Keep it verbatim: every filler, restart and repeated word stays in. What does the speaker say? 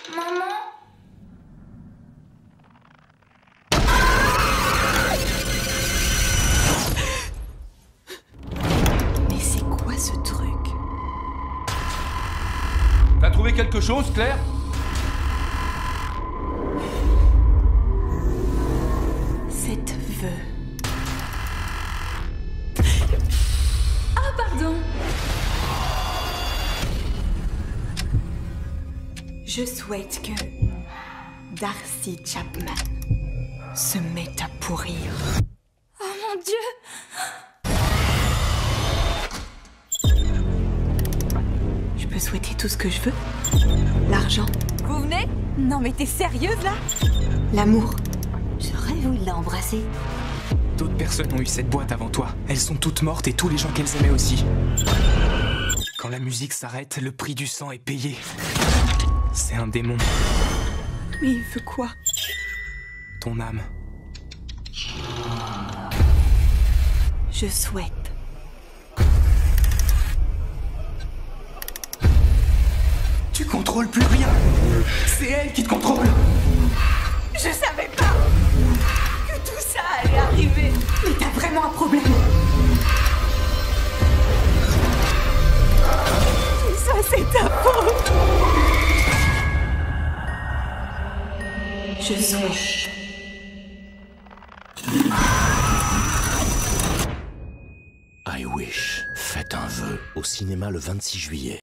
Maman? Mais c'est quoi ce truc? T'as trouvé quelque chose, Claire? Cette veuve. Ah, pardon. Je souhaite que Darcy Chapman se mette à pourrir. Oh mon Dieu! Je peux souhaiter tout ce que je veux. L'argent. Vous venez? Non mais t'es sérieuse là? L'amour. Je rêve où il l'a embrassé. D'autres personnes ont eu cette boîte avant toi. Elles sont toutes mortes et tous les gens qu'elles aimaient aussi. Quand la musique s'arrête, le prix du sang est payé. C'est un démon. Mais il veut quoi? Ton âme. Je souhaite. Tu contrôles plus rien. C'est elle qui te contrôle. Je savais pas que tout ça allait arriver. Mais t'as vraiment un problème. Tout ça, c'est ta faute. Je souhaite. I Wish. Faites un vœu au cinéma le vingt-six juillet.